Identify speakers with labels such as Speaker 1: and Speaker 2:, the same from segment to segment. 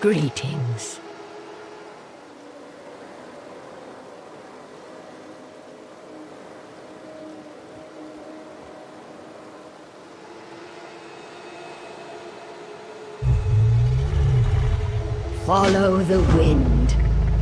Speaker 1: Greetings. Follow the wind.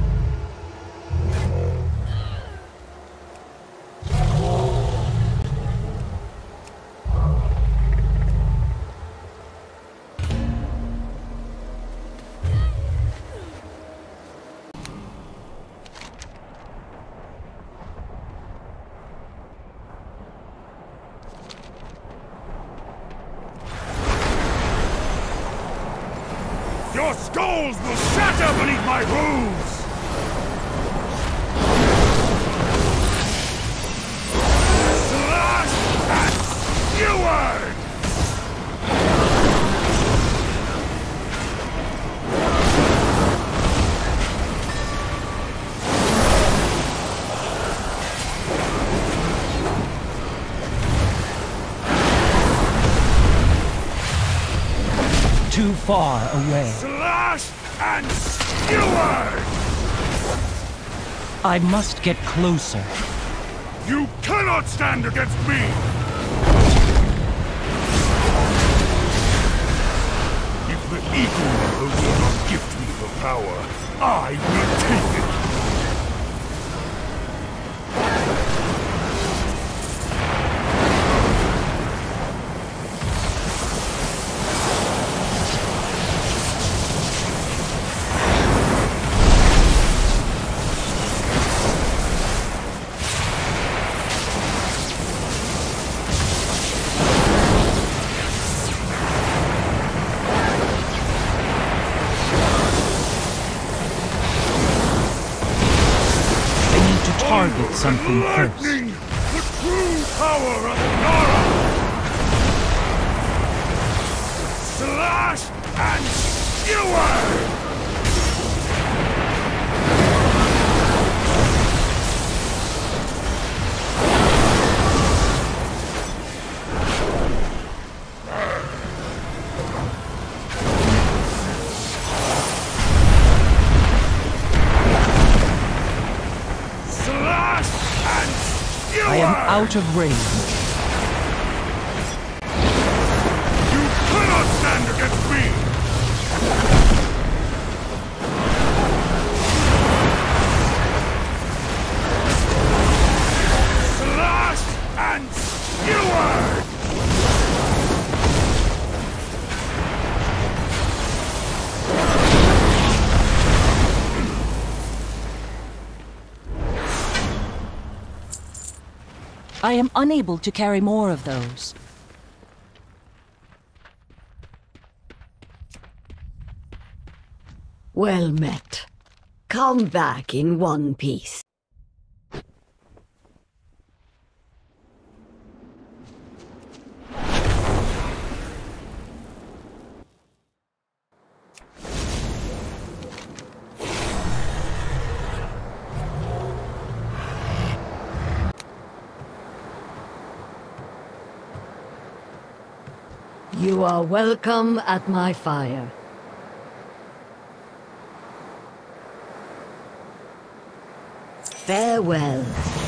Speaker 2: Your skulls will shatter beneath my hooves! Slash and skewered!
Speaker 3: Too far away.
Speaker 2: Slash and skewered!
Speaker 3: I must get closer.
Speaker 2: You cannot stand against me! If the Eagle Mother will not gift me the power, I will take it!
Speaker 3: Target something first.
Speaker 2: Lightning! The true power of Nara! Slash and skewer!
Speaker 3: I am out of range.
Speaker 2: You cannot stand against me! Slash and skewer!
Speaker 4: I am unable to carry more of those.
Speaker 1: Well met. Come back in one piece. You are welcome at my fire. Farewell.